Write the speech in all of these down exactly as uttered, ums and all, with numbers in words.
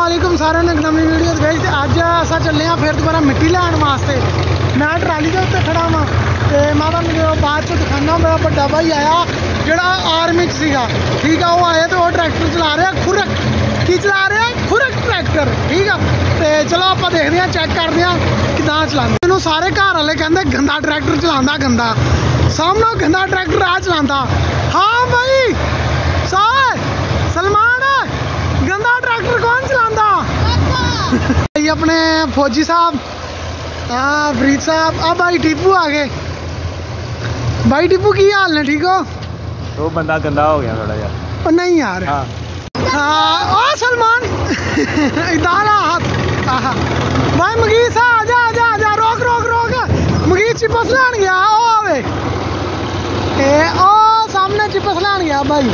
वालेकुम सारे ने नवी वीडियो गई। अज अस चले फिर दोबारा मिट्टी लैन वास्ते। मैं ट्राली के उत्ते खड़ा वा तो मैं तुहानूं बाद च दिखाना। मेरा बड़ा भाई आया जोड़ा आर्मी च सीगा, ठीक है। वो आया तो वो ट्रैक्टर चला रहा खुरक, की चला रहा खुरक ट्रैक्टर, ठीक है। तो चलो आप देखते हैं, चेक करते हैं किदां चलाते। मैनूं सारे घर वाले कहते गंदा ट्रैक्टर चलाता, गंदा सामने गंदा ट्रैक्टर आ चलाता। हाँ भाई सर सलमान, गंदा ट्रैक्टर कौन चलाता? अपने फौजी साहब, हाँ फरीद साहब। अब भाई टीपू आ गए। भाई टीपू की हाल ने, ठीक हो? वो बंदा गंदा हो गया थोड़ा यार। नहीं यार, हाँ हाँ ओ सलमान इधर हाथ। भाई मुगीर साहब आजा आजा आजा, रोक रोक रोक। मुगीर चिपस लैन गया। ओ वे ए ओ सामने चिपस लैन गया भाई।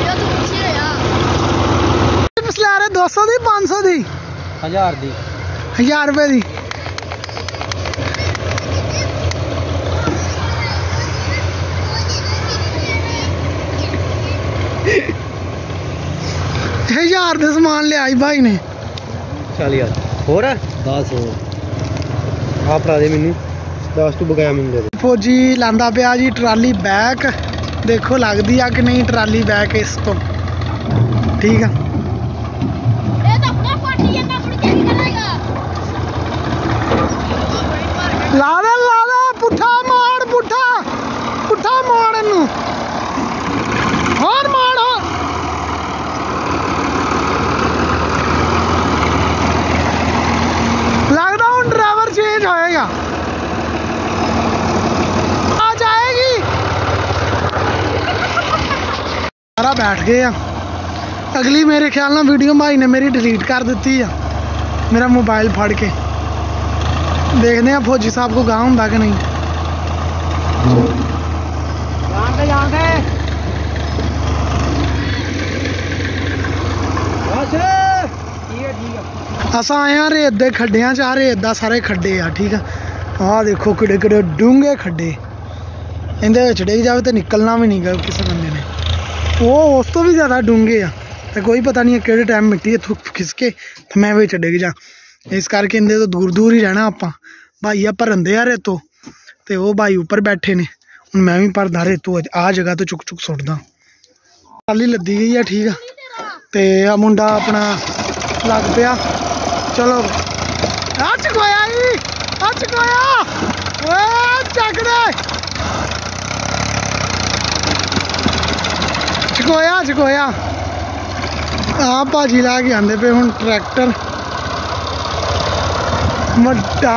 चिपस लै रहे दो सौ दी, पाँच सौ दी, हजार दी, हजार रुपए दी। हजार दे समान ले आई भाई ने। चल यार होर दस हो आप दे मैनू दस तू बकाया मैनू दे। फौजी लांदा पिया जी ट्राली बैक। देखो लगदी आ कि नहीं ट्राली बैक इस तो, ठीक है। ला दे ला दे, पुट्ठा मार, पुट्ठा पुट्ठा मार इनू, और मार हो। लगता हूँ ड्राइवर चेंज होएगा, आ जाएगी। सारा बैठ गए। अगली मेरे ख्याल ना वीडियो भाई ने मेरी डिलीट कर दी है, मेरा मोबाइल फड़ के। देखते हैं फौजी साहब को गाँव होंगे कि नहीं। अस आए हैं रेत दे खड्डियां च। रेत दा सारे खड्डे आ, ठीक है। आ देखो किड़े किड़े डूंगे खड्डे, इंदे विच डिग जावे तो निकलना भी नहीं गा किसी बंदे ने। वो उस तो भी ज़्यादा डूंगे आ, तो कोई पता नहीं है किहड़े टाइम मिट्टी इत्थों खिसके तो मैं विच डिग जा। इस करके इंदे तो दूर दूर ही रहना आपां। भाई आ भरन दे आ रेतों ते वो भाई ऊपर बैठे ने। हुण मैं भी भरदा रेतों, आ जगह तो चुक चुक सुटदा। ट्राली लद्दी गई है, ठीक है। ते आ मुंडा अपना लग पिया। चलो आ चकोया जी, आ चकोया, चक दे, चकोया चकोया। हाँ भाजी लै के आंदे पे हुण ट्रैक्टर वड्डा।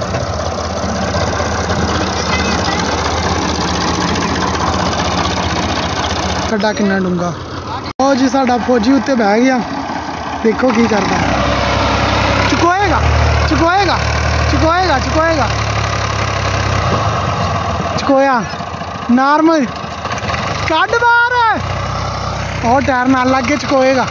खड्डा किन्ना डूंगा। ओ जी साडा फौजी उत्ते बह गया, देखो की करदा। चुकोएगा चुकोएगा चुकोएगा चुकोएगा चुकोया नॉर्मल कट बार और टायर नाल लग के चुकोएगा।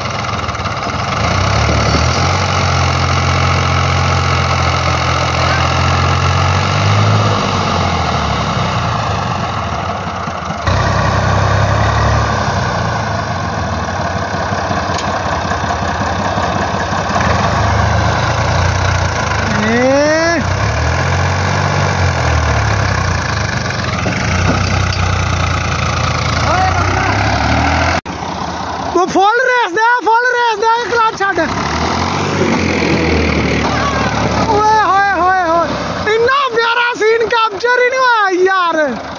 फुल रेस दे, फुल रेस दे, क्लच छड़। ओए होए होए होए, इन्ना प्यारा सीन कैप्चर ही नहीं होया यार।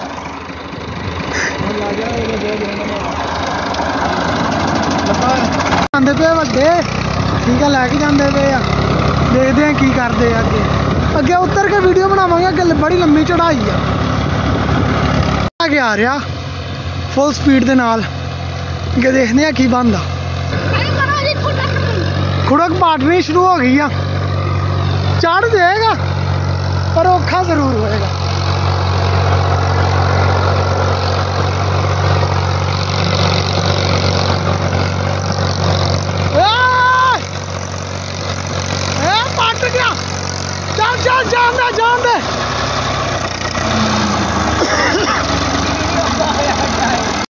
आंदे पे वड्डे, ठीक है, लैके जांदे पे। देखते हैं की करते अगे अगे उतर के वीडियो बनावांगे। अगे बड़ी लंबी चढ़ाई आ। आगे आ रहा फुल स्पीड दे नाल। अगे देखते हैं की बनता। खुड़क पाटनी शुरू हो गई है, चढ़ जाएगा पर औखा जरूर होएगा।